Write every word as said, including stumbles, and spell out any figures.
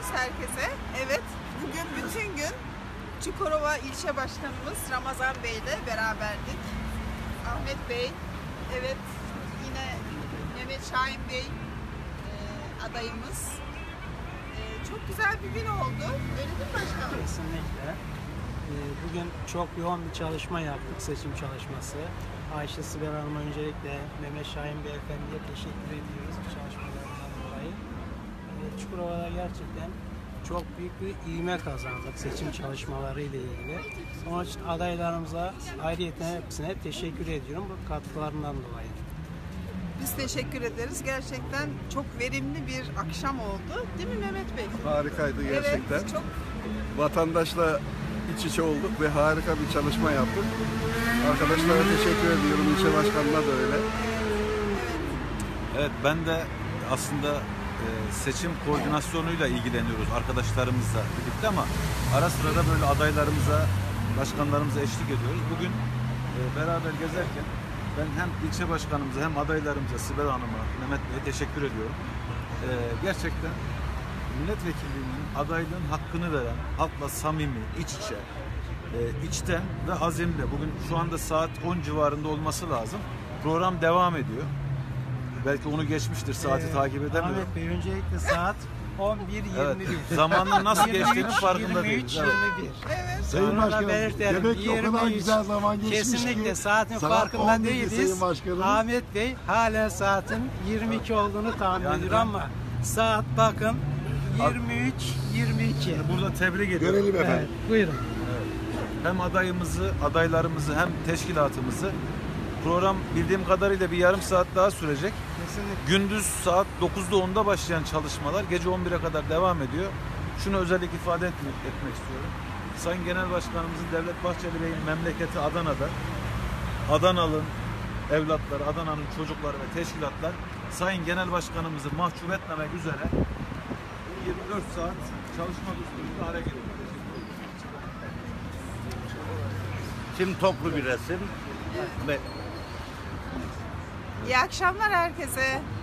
herkese. Evet, bugün bütün gün Çukurova İlçe Başkanımız Ramazan Bey ile beraberdik. Ahmet Bey, evet yine Mehmet Şahin Bey e, adayımız. E, çok güzel bir gün oldu. Öyle değil mi başkanım? Kesinlikle. E, bugün çok yoğun bir çalışma yaptık, seçim çalışması. Ayşe Sibel Hanım'a öncelikle Mehmet Şahin Beyefendi'ye teşekkür ediyoruz bu çalışmalarından dolayı. E, Çukurova'da gerçekten çok büyük bir ivme kazandık seçim çalışmaları ile ilgili. Onun için adaylarımıza ayrıyeten hepsine teşekkür ediyorum bu katkılarından dolayı. Biz teşekkür ederiz. Gerçekten çok verimli bir akşam oldu. Değil mi Mehmet Bey? Harikaydı gerçekten. Evet, çok... Vatandaşla iç içe olduk ve harika bir çalışma yaptık. Arkadaşlara teşekkür ediyorum. İlçe başkanına da öyle. Evet, ben de aslında seçim koordinasyonuyla ilgileniyoruz arkadaşlarımızla birlikte ama ara sıra da böyle adaylarımıza, başkanlarımıza eşlik ediyoruz. Bugün beraber gezerken ben hem ilçe başkanımıza hem adaylarımıza, Sibel Hanım'a, Mehmet Bey'e teşekkür ediyorum. Gerçekten milletvekilliğinin adaylığın hakkını veren, halkla samimi, iç içe, içten ve azimle. Bugün şu anda saat on civarında olması lazım. Program devam ediyor. Belki onu geçmiştir, saati ee, takip edemiyorum. Ahmet Bey, öncelikle saat on bir yirmi bir. Evet, zamanın nasıl geçtiğinin farkında değiliz. yirmi üç yirmi bir. Evet. Sayın Başkanım, demek ki o kadar güzel zaman geçmiş kesinlikle ki, saatin farkında değiliz. Sayın Ahmet Bey hala saatin yirmi iki olduğunu tahmin yani ediyor ben, ama saat bakın yirmi üç yirmi iki. Burada tebrik ediyorum. Görelim efendim. Evet, buyurun. Evet. Hem adayımızı, adaylarımızı hem teşkilatımızı. Program bildiğim kadarıyla bir yarım saat daha sürecek. Kesinlikle. Gündüz saat dokuzda onda başlayan çalışmalar gece on bire kadar devam ediyor. Şunu özellikle ifade etmek, etmek istiyorum. Sayın Genel Başkanımızın Devlet Bahçeli Bey'in memleketi Adana'da. Adanalı evlatları, Adana'nın çocukları ve teşkilatlar Sayın Genel Başkanımızı mahcup etmemek üzere yirmi dört saat çalışma düzeninde hareket ediyor. Şimdi toplu bir resim ve İyi akşamlar herkese.